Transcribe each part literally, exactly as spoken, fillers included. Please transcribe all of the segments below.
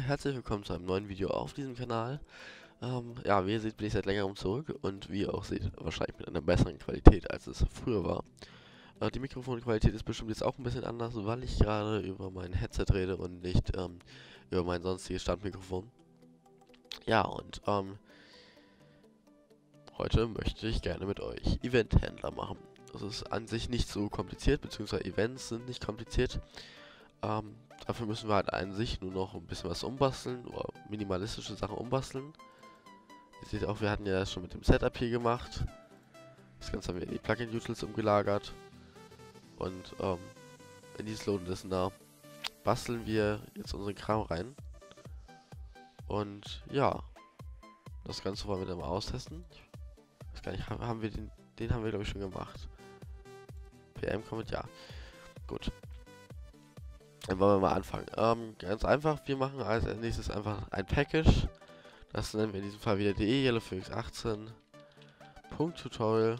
herzlich willkommen zu einem neuen Video auf diesem Kanal. Ähm, ja, wie ihr seht, bin ich seit längerem zurück und wie ihr auch seht, wahrscheinlich mit einer besseren Qualität, als es früher war. Äh, die Mikrofonqualität ist bestimmt jetzt auch ein bisschen anders, weil ich gerade über mein Headset rede und nicht ähm, über mein sonstiges Standmikrofon. Ja, und ähm, heute möchte ich gerne mit euch Eventhändler machen. Das ist an sich nicht so kompliziert, beziehungsweise Events sind nicht kompliziert. Ähm, dafür müssen wir halt an sich nur noch ein bisschen was umbasteln oder minimalistische Sachen umbasteln. Ihr seht auch, wir hatten ja das schon mit dem Setup hier gemacht. Das Ganze haben wir in die Plugin-Utils umgelagert. Und ähm, in dieses Load Listener basteln wir jetzt unseren Kram rein. Und ja, das Ganze wollen wir dann mal austesten. Ich weiß gar nicht, haben wir den, den haben wir glaube ich schon gemacht. P M-Comment, ja. Gut. Dann wollen wir mal anfangen. Ähm, ganz einfach, wir machen als nächstes einfach ein Package. Das nennen wir in diesem Fall wieder de yellowphoenix achtzehn Punkt Tutorial.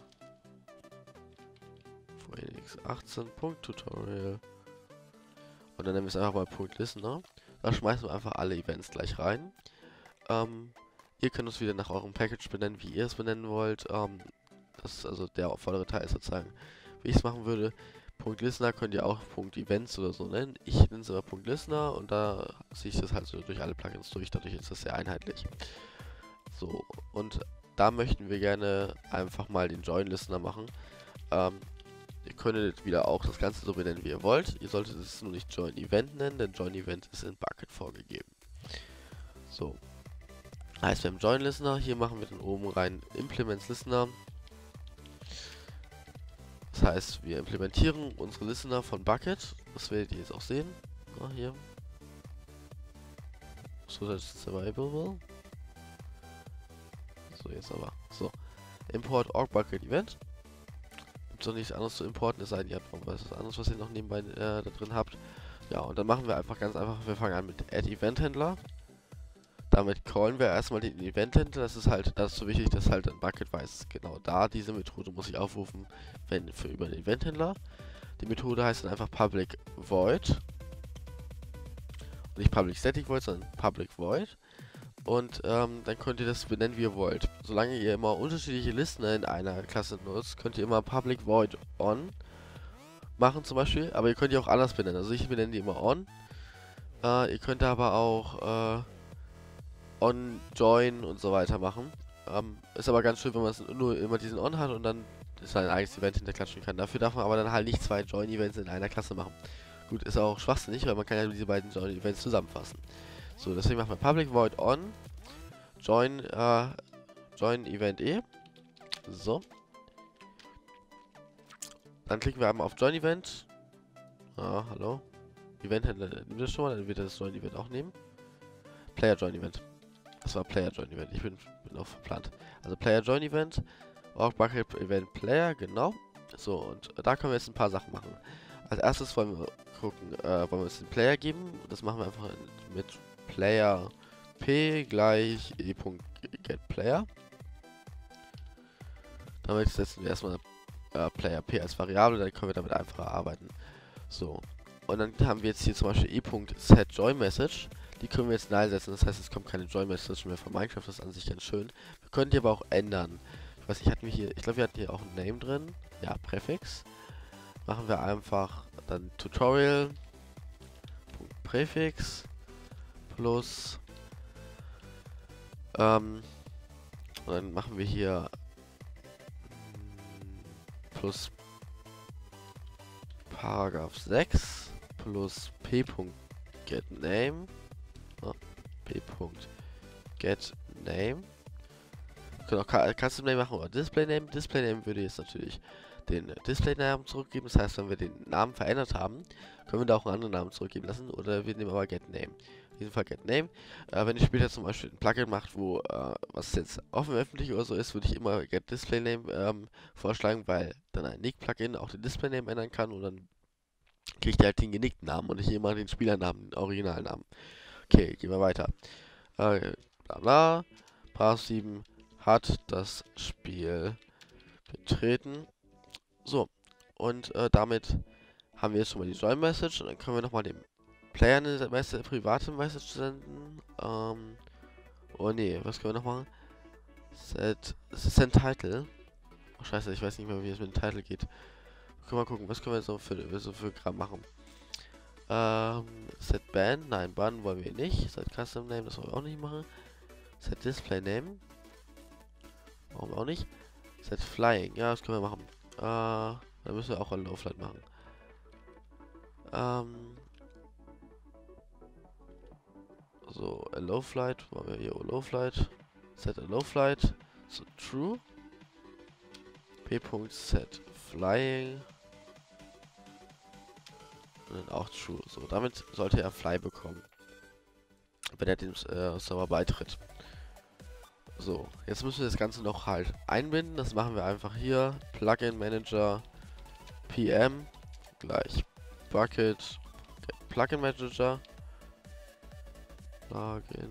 Phoenix achtzehn Punkt Tutorial. Und dann nennen wir es einfach mal Punkt Listener. Da schmeißen wir einfach alle Events gleich rein. Ähm, ihr könnt es wieder nach eurem Package benennen, wie ihr es benennen wollt. Ähm, das ist also der vordere Teil ist sozusagen, wie ich es machen würde. Punkt Listener könnt ihr auch Punkt Events oder so nennen. Ich nenne es aber Punkt Listener und da ziehe ich das halt so durch alle Plugins durch, dadurch ist das sehr einheitlich. So, und da möchten wir gerne einfach mal den Join Listener machen. Ähm, ihr könntet wieder auch das Ganze so benennen, wie ihr wollt. Ihr solltet es nur nicht Join Event nennen, denn Join Event ist in Bucket vorgegeben. So, heißt beim Join Listener, hier machen wir dann oben rein Implements Listener. Das heißt, wir implementieren unsere Listener von Bucket. Das werdet ihr jetzt auch sehen. Na, hier. So, das ist survivable. So, jetzt aber. So. Import org Bucket Event. Gibt es noch nichts anderes zu importen, es sei denn, ihr habt noch was anderes, was ihr noch nebenbei äh, da drin habt. Ja, und dann machen wir einfach ganz einfach, wir fangen an mit Add Event Händler. Damit callen wir erstmal den Event-Händler. Das ist halt, das ist so wichtig, dass halt ein Bucket weiß, genau da, diese Methode muss ich aufrufen, wenn für über den Event-Händler. Die Methode heißt dann einfach Public Void. Und nicht Public Static Void, sondern Public Void. Und ähm, dann könnt ihr das benennen, wie ihr wollt. Solange ihr immer unterschiedliche Listen in einer Klasse nutzt, könnt ihr immer Public Void On machen zum Beispiel. Aber ihr könnt die auch anders benennen. Also ich benenne die immer On. Äh, ihr könnt aber auch... Äh, On, Join und so weiter machen. Ähm, ist aber ganz schön, wenn man nur immer diesen On hat und dann sein eigenes Event hinterklatschen kann. Dafür darf man aber dann halt nicht zwei Join-Events in einer Klasse machen. Gut, ist auch schwachsinnig, weil man kann ja diese beiden Join-Events zusammenfassen. So, deswegen machen wir Public Void On, Join, äh, Join Event E. So. Dann klicken wir einmal auf Join Event. Ah, hallo. Event-Händler nimmt das schon mal, dann wird er das Join Event auch nehmen. Player Join Event. Das war Player Join Event. Ich bin, bin auch verplant. Also Player Join Event, auch Bucket Event Player, genau. So, und da können wir jetzt ein paar Sachen machen. Als erstes wollen wir gucken, äh, wollen wir uns den Player geben. Das machen wir einfach mit Player P gleich e.getPlayer. Damit setzen wir erstmal äh, Player P als Variable, dann können wir damit einfacher arbeiten. So, und dann haben wir jetzt hier zum Beispiel e.setJoinMessage. Die können wir jetzt null setzen, das heißt, es kommt keine Join-Message mehr von Minecraft, das ist an sich ganz schön. Wir können die aber auch ändern. Ich weiß nicht, hatten wir hier, ich glaube, wir hatten hier auch ein Name drin. Ja, Präfix. Machen wir einfach dann Tutorial. Präfix plus ähm, und dann machen wir hier plus Paragraph sechs plus p.getName. p.getName. Wir können auch Custom Name machen oder Display Name. Display Name würde jetzt natürlich den Display Namen zurückgeben. Das heißt, wenn wir den Namen verändert haben, können wir da auch einen anderen Namen zurückgeben lassen. Oder wir nehmen aber GetName. In diesem Fall GetName. Äh, wenn ihr später zum Beispiel ein Plugin macht, wo äh, was jetzt offen öffentlich oder so ist, würde ich immer GetDisplayName ähm, vorschlagen, weil dann ein Nick-Plugin auch den Display Name ändern kann und dann kriegt ihr halt den genickten Namen und nicht immer den Spielernamen, den Originalnamen. Okay, gehen wir weiter. Äh, bla bla. Paragraph sieben hat das Spiel betreten. So, und äh, damit haben wir jetzt schon mal die Join-Message und dann können wir nochmal den Player eine meiste private Message senden. Ähm, oh nee, was können wir noch machen? Set, Send Title. Oh scheiße, ich weiß nicht mehr, wie es mit dem Title geht. Können wir mal gucken, was können wir so für, so für Kram machen. Ähm, Set Band, nein, Ban wollen wir nicht. Set Custom Name, das wollen wir auch nicht machen. Set Display Name. Warum auch nicht? Set Flying, ja, das können wir machen. Äh, dann müssen wir auch ein Low Flight machen. Ähm, so, a Low Flight, wollen wir hier a Low Flight. Set a Low Flight. So, True. P.Set Flying. Und dann auch True. So, damit sollte er Fly bekommen. Wenn er dem äh, Server beitritt. So, jetzt müssen wir das Ganze noch halt einbinden. Das machen wir einfach hier. Plugin Manager P M gleich Bucket Plugin Manager. Plugin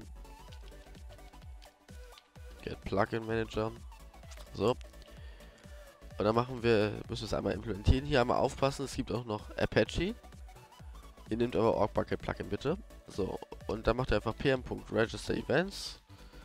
Get Plugin Manager. So. Und dann machen wir, müssen wir es einmal implementieren. Hier einmal aufpassen, es gibt auch noch Apache. Ihr nehmt aber Org Bucket Plugin bitte. So, und dann macht ihr einfach pm.register events.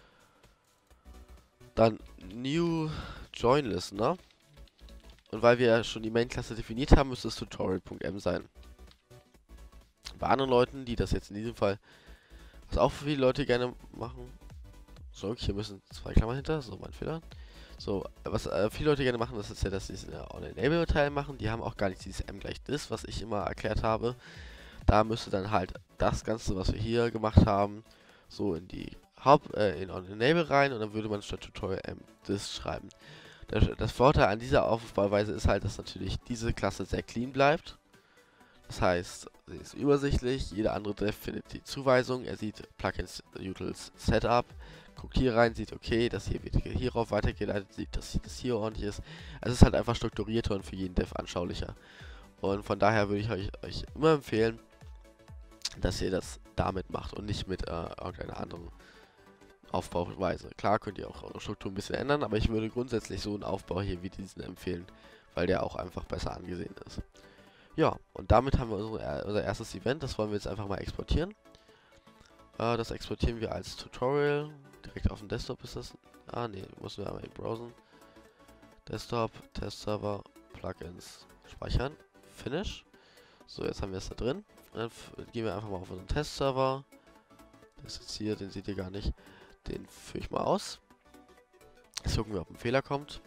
Dann new join listener. Und weil wir ja schon die Main-Klasse definiert haben, müsste es tutorial.m sein. Bei anderen Leuten, die das jetzt in diesem Fall, was auch viele Leute gerne machen. So, hier müssen zwei Klammern hinter, so mein Fehler. So, was äh, viele Leute gerne machen, das ist ja, dass sie diesen äh, On-Enable-Teil machen. Die haben auch gar nicht dieses m gleich this, was ich immer erklärt habe. Da müsste dann halt das Ganze, was wir hier gemacht haben, so in die Haupt, äh, in On-Enable rein und dann würde man statt Tutorial m this schreiben. Das, das Vorteil an dieser Aufbauweise ist halt, dass natürlich diese Klasse sehr clean bleibt. Das heißt, sie ist übersichtlich, jeder andere Dev findet die Zuweisung, er sieht Plugins Utils Setup, guckt hier rein, sieht okay, das hier wird hierauf weitergeleitet, sieht, dass das hier ordentlich ist. Also es ist halt einfach strukturierter und für jeden Dev anschaulicher. Und von daher würde ich euch, euch immer empfehlen, dass ihr das damit macht und nicht mit äh, irgendeiner anderen Aufbauweise. Klar könnt ihr auch eure Struktur ein bisschen ändern, aber ich würde grundsätzlich so einen Aufbau hier wie diesen empfehlen, weil der auch einfach besser angesehen ist. Ja, und damit haben wir unsere, unser erstes Event, das wollen wir jetzt einfach mal exportieren. Äh, das exportieren wir als Tutorial, direkt auf dem Desktop ist das. Ah ne, müssen wir einmal browsen. Desktop, Testserver, Plugins, speichern, Finish. So, jetzt haben wir es da drin. Dann gehen wir einfach mal auf unseren Testserver. Das ist jetzt hier, den seht ihr gar nicht. Den führe ich mal aus. Jetzt gucken wir, ob ein Fehler kommt.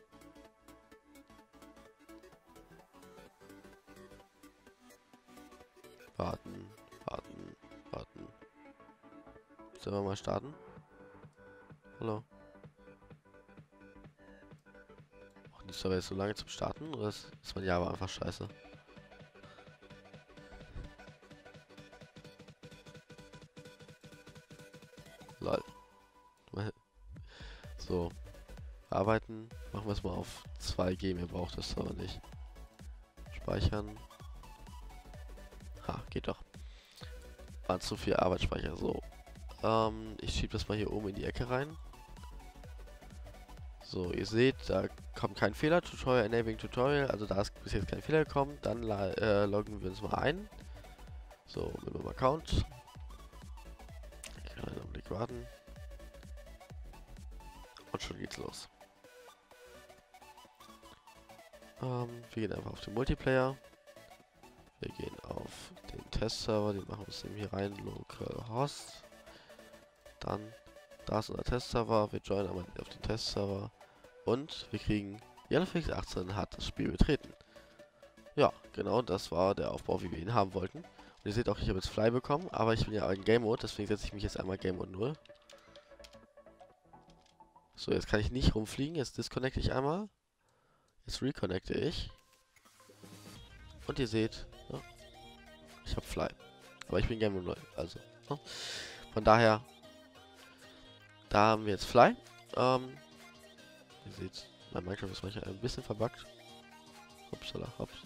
Warten, warten, warten. Sollen wir mal starten? Hallo? Brauchen die Server jetzt so lange zum Starten? Oder ist, ist mein Java einfach scheiße? Lol. So. Arbeiten. Machen wir es mal auf zwei G. Mehr braucht das Server nicht. Speichern. Ha, geht doch. War zu viel Arbeitsspeicher. So. Ähm, ich schiebe das mal hier oben in die Ecke rein. So, ihr seht, da kommt kein Fehler. Tutorial, Enabling Tutorial. Also da ist bis jetzt kein Fehler gekommen. Dann äh, loggen wir uns mal ein. So, mit meinem Account. Ich kann einen Augenblick warten. Und schon geht's los. Ähm, wir gehen einfach auf den Multiplayer. Wir gehen auf den Testserver, den machen wir uns eben hier rein, localhost. Dann, da ist unser Testserver, wir joinen einmal auf den Testserver und wir kriegen, Janofix achtzehn hat das Spiel betreten. Ja, genau, das war der Aufbau, wie wir ihn haben wollten. Und ihr seht auch, ich habe jetzt Fly bekommen, aber ich bin ja in Game Mode, deswegen setze ich mich jetzt einmal Game Mode null. So, jetzt kann ich nicht rumfliegen, jetzt disconnecte ich einmal. Jetzt reconnecte ich. Und ihr seht, ja, ich habe Fly. Aber ich bin Game Mode null, also. Ja. Von daher, da haben wir jetzt Fly. Ähm, ihr seht, mein Minecraft ist manchmal ein bisschen verbuggt. Upsala, hops.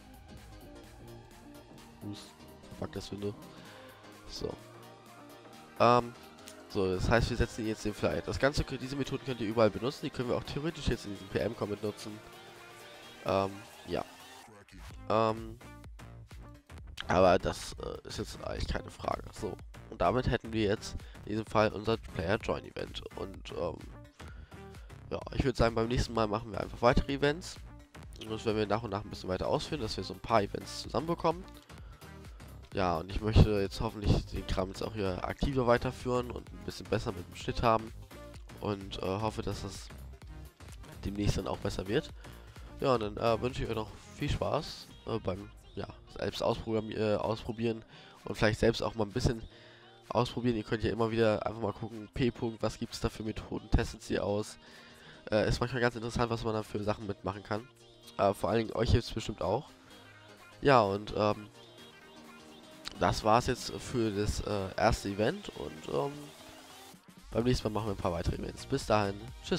Fuß, verbuggt das Window. So. Ähm, so, das heißt, wir setzen jetzt den Fly. Das Ganze, diese Methoden könnt ihr überall benutzen. Die können wir auch theoretisch jetzt in diesem P M-Commit nutzen. Ähm, ja. Ähm, Aber das äh, ist jetzt eigentlich keine Frage. So, und damit hätten wir jetzt in diesem Fall unser Player Join Event. Und ähm, ja, ich würde sagen, beim nächsten Mal machen wir einfach weitere Events. Und das werden wir nach und nach ein bisschen weiter ausführen, dass wir so ein paar Events zusammenbekommen. Ja, und ich möchte jetzt hoffentlich den Kram jetzt auch hier aktiver weiterführen und ein bisschen besser mit dem Schnitt haben. Und äh, hoffe, dass das demnächst dann auch besser wird. Ja, und dann äh, wünsche ich euch noch viel Spaß äh, beim ja, selbst äh, ausprobieren und vielleicht selbst auch mal ein bisschen ausprobieren. Ihr könnt ja immer wieder einfach mal gucken, P. -Punkt, was gibt es da für Methoden, testet sie aus. Äh, ist manchmal ganz interessant, was man da für Sachen mitmachen kann. Äh, vor allen Dingen euch hilft es bestimmt auch. Ja, und ähm, das war's jetzt für das äh, erste Event und ähm, beim nächsten Mal machen wir ein paar weitere Events. Bis dahin, tschüss.